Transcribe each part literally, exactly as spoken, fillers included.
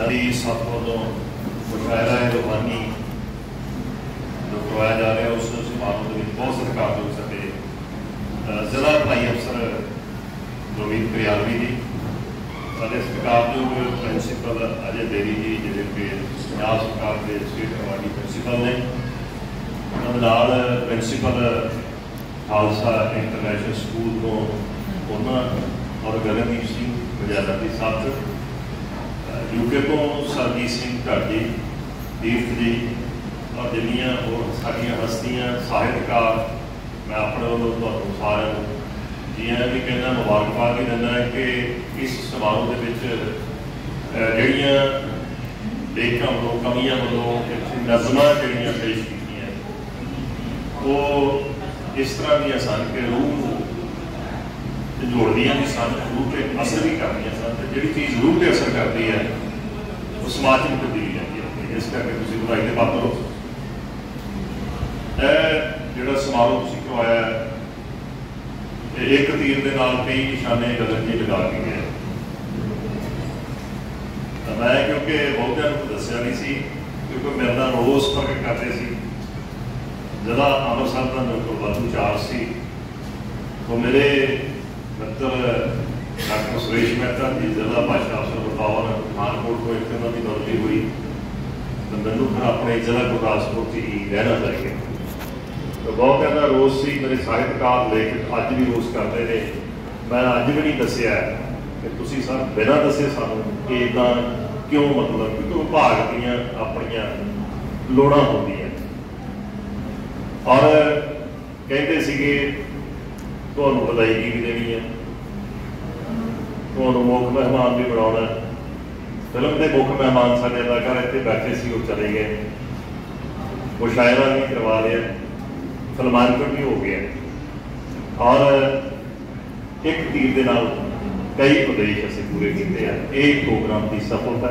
नदी सत वालों मुशायरा रूहानी जो करवाया जा रहा है उस समारोह के बहुत सत्कारयोग साडे जिला भलाई अफसर रोहित करियालवी जी, साडे सत्कारयोग प्रिंसीपल अजय बेरी जी जिहड़े कि पंजाब सरकार के स्टेट अवार्डी प्रिंसीपल ने, नाल प्रिंसीपल खालसा इंटरनेशनल स्कूल को उन्होंने और गगनदीप सिंह वजारा की साथ यूके को सरजीत सिंह ढाडी तीर्थ जी और जिन्नियां होर साडियां हस्तियां साहित्यकार, मैं अपने वालों तुहानूं सारिआं नूं जियां भी कहना मुबारकबाद भी दिंदा है कि इस समारोह के जिहड़ियां लेखकां वालों कवियां वालों नज़मां जिहड़ियां पेश कीतियां वो इस तरह दी सन कि रूह जोड़दियां भी सन, रूह पे असर भी करदियां सन, जिहड़ी चीज़ रूह पे असर करती है वो समाज में तब्दीली आती है। इस करके तुसीं ਵਧਾਈ ਦੇ ਪਾਤਰ हो। जिहड़ा समारोह तुसीं करवाया एक तीर दे नाल कई निशाने गलत जी लगा के गए। तो मैं क्योंकि बहुतिਆਂ ਨੂੰ दस्सिया नहीं सी, क्योंकि मेरे नाल रोज़ फर्क करते सी, जिला अंमृतसर का मेरे को वाधू चार्ज सी, तो मेरे मित्र डॉक्टर सुरेश मेहता जी जिला भाषा अफसर बतौर पठानकोट को एक दिन की बदली हुई, तो मैनू फिर अपने जिला गुरदासपुर ही रहना पड़ गया। तो बहुत कहना रोज़ सी, मेरे साहित्यकार लेखक अज भी रोज़ करते हैं, मैं अज भी नहीं दसिया कि तुसीं सर बिना दसे सानू कि इदां क्यों, मतलब क्योंकि विभाग दीयां अपणियां लोड़ां होंदियां और कहते सीगे तुहानूं वधाई भी देनी है, तुहानूं मुख मेहमान भी बनाउणा। फिल्म के मुख मेहमान साडे अदाकार इत्थे बैठे सी, वो चले गए, मुशायरा भी करवा लिया, फिल्मांकन भी हो गया और एक तीर दे नाल कई उद्देश असीं पूरे कीते हैं। एक प्रोग्राम की सफलता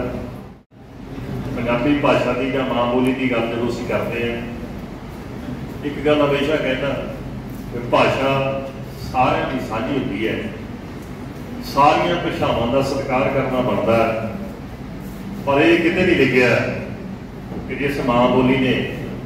है। पंजाबी भाषा की जां मां बोली की गल जदों असीं करते हैं, एक गल हमेशा कहना कि भाषा सारिਆਂ की साझी होती है, सारिया भाषावां का सत्कार करना बनता है, पर यह कितने नहीं लिखा कि जिस मां बोली ने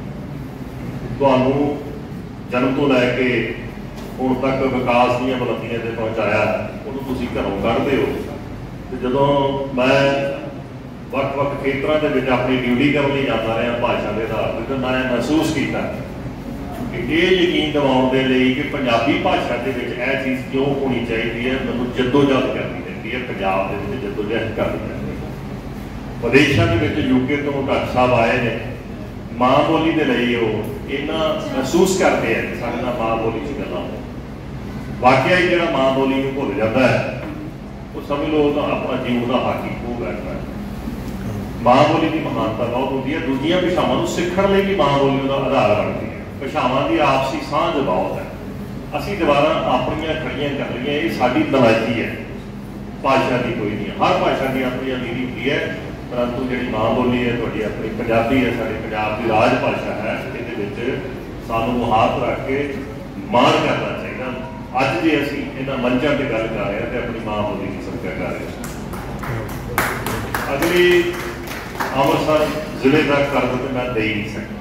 तुहानूं जन्म तो लैके हुण तक विकास दी बुलंदियां ते पहुँचाया, उहनूं तुसीं घरों कढदे हो। तो जदों मैं वख-वख खेतरां दे विच अपनी ड्यूटी करन लई जांदा रहा भाषा के आधार पर, तो मैं महसूस किया कि ये यकीन दिवाउण दे लई कि पंजाबी भाषा के विच यह चीज़ क्यों होनी चाहिए है, मैनूं जद्दोजहद करनी चाहिए है, पंजाब दे विच जद्दोजहद करनी चाहिए है। विदेशों के विच यूके तो डॉक्टर साहब आए ने, मां बोली के लिए वो इन्ना महसूस करते हैं कि साडे नाल मां बोली च गल्लां हो। वाकई जिहड़ा मां बोली नूं भुल जाता है वो समझ लो तो अपना जीवन का हाकी खो बैठता है। मां बोली की महानता बहुत होती है, दूजियां भाषावां नूं सीखण लई भी मां बोली का आधार बनती है। भाषावां की आपसी सांझ बहुत है, असीं दुबारा अपनियां खड़ियां कर लईआं, ये साडी नलायकी है। भाषा की कोई नहीं, हर भाषा की अपनी अमीरी होती है, परंतु जिहड़ी मां बोली है तुहाडी अपनी पंजाबी है, साडे पंजाब की राज भाषा है, इहदे विच सानूं हाथ रख के माण करना चाहिए। अज जे असीं इन्हां मंचां ते गल कर रहे हैं तो अपनी मां बोली की सदका कर रहे हैं। अगली अमृतसर जिले का कर्ज तो मैं दे ही नहीं सकता,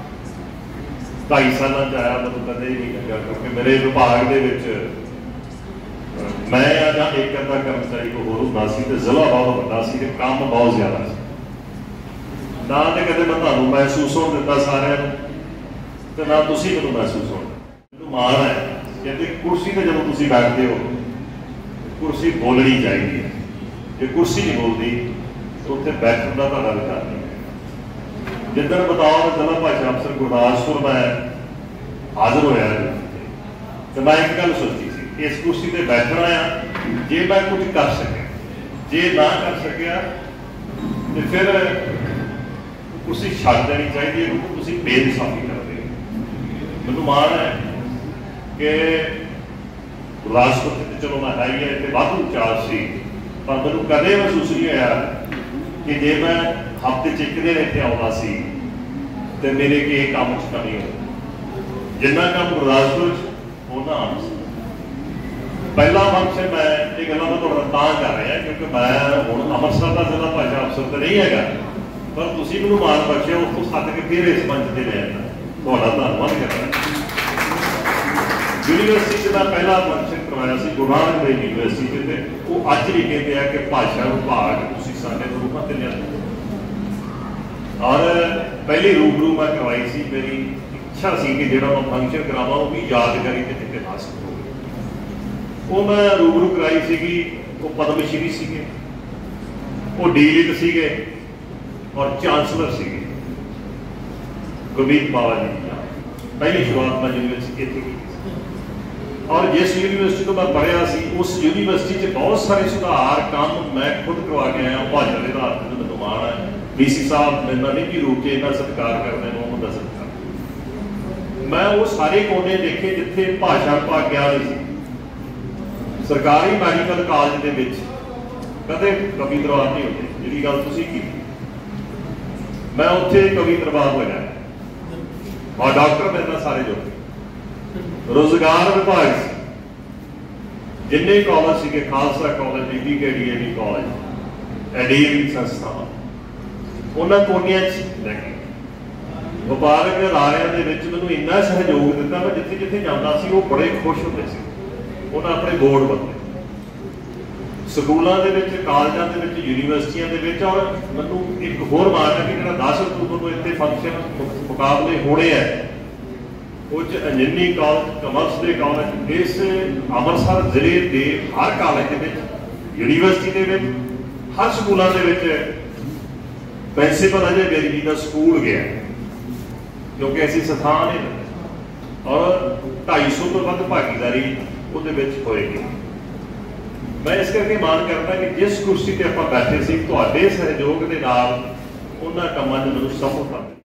ढाई साल आया मैं कदे ही नहीं लगा, क्योंकि मेरे विभाग के मैं या एक अद्धा कर्मचारी को होर होंदा सी, जिला बहुत वड्डा सी, काम बहुत ज्यादा सी, ना तो कदे मैं तुहानूं महसूस होण दित्ता सारिआं नूं, ते ना तुसीं मैनूं महसूस होण। मैनूं माण है कहते कुर्सी ते जदों तुसीं बैठदे हो, कुर्सी बोलनी चाहिए है, जे कुर्सी नहीं बोलती तो उत्थे बैठण दा तुहाडा अधिकार नहीं। जिदन बतौर जिला भाषा अफसर गुरदासपुर मैं हाजिर होया तो मैं एक गल सोची सी, इस कुर्सी पर बैठना आ, जे मैं कुछ कर सकिया, जे ना कर सकिया तो फिर कुर्सी छड्ड देनी चाहिए, तुसीं बेइंसाफी करदे हो। मैनूं माण है कि गुरदासपुर चलो मैं है ही है, इत्थे वाधू चार्ज सी, पर मैनूं कदे महसूस नहीं होया कि जे मैं हफ्ते च एक दिन इत्थे आउंदा सी ते मेरे कि काम च कमी हो, जिन्ना काम गुरदासपुर उन्ना आना सी। पहला फंक्शन मैं ये गल्लां मैं तुहाडे नाल तां कर रहा क्योंकि मैं हुण अमृतसर का जिला भाषा अफसर तो नहीं है, पर तुसीं मैनूं माण बख्शिया उस तो सद के फिर इस मंच ते ले आया, तुहाडा धन्नवाद करदा। यूनीवर्सिटी का पहला फंक्शन करवाया सी गुरु नानक देव यूनीवर्सिटी ते वो अज भी कहते हैं कि भाषा विभाग तुसीं साडे रूपां ते लिया। और पहली रूबरू मैं करवाई सी, मेरी इच्छा सी कि जिहड़ा मैं फंक्शन करावां वो भी यादगारी ते इतिहासक होवे। वो मैं रूबरू कराई सीगी, वो पद्मश्री सीगे, वो डीलिट सीगे और चांसलर सीगे गुरमीत बावा जी। पहली शुरुआत मैं यूनीवर्सिटी इत्थे की और जिस यूनीवर्सिटी तो मैं पढ़िया सी उस यूनीवर्सिटी च बहुत सारे सुधार काम मैं खुद करवा के आया। भाषा के आधार पर मैनूं माण है, डी सी साहब मेरे नाल निजी रूप से इन्ना सत्कार करते हैं, उन्होंने सत्कार। मैं वो सारे कोने देखे जिथे भाषा विभाग गया नहीं सी। सरकारी मैडिकल कॉलेज के विच कदे कवि दरबार नहीं होते, जिहड़ी गल तुसीं कीती, मैं उत्थे कवि दरबार लगाया और डॉक्टर मेरे नाल सारे जुड़ गए। रोजगार विभाग से जिन्ने कॉलेज सीगे, खालसा कॉलेज, डी के D A D college, ADAV संस्थावां, उन्होंने कोनिया लैके वपारक अदारियां दे विच मैनूं इन्ना सहयोग दिता, मैं जिथे जिथे जांदा सी वो बड़े खुश होंदे सी। उन्होंने अपने बोर्ड बदले स्कूलों के विच, कालजां दे विच, यूनीवर्सिटियां दे विच। और मैनूं एक होर मान है कि जिहड़ा दस अक्तूबर को इत्थे फंक्शन मुकाबले होने हैं उस अंजनी कॉलेज, कमर्स के कॉलेज, इस अमृतसर जिले के हर कॉलेज के विच, यूनीवर्सिटी के विच, हर स्कूलों के विच प्रिंसीपल अजय बेरी जी का स्कूल गया क्योंकि ऐसी संस्थान नहीं और ढाई सौ तो वध भागीदारी ਉਹਦੇ ਵਿੱਚ ਹੋਏਗੀ। मैं इस करके मान करता कि जिस कुर्सी ते आपां बैठे सी, तुहाडे सहयोग दे नाल उन्हां कामां 'ਚ मैनूं सफलता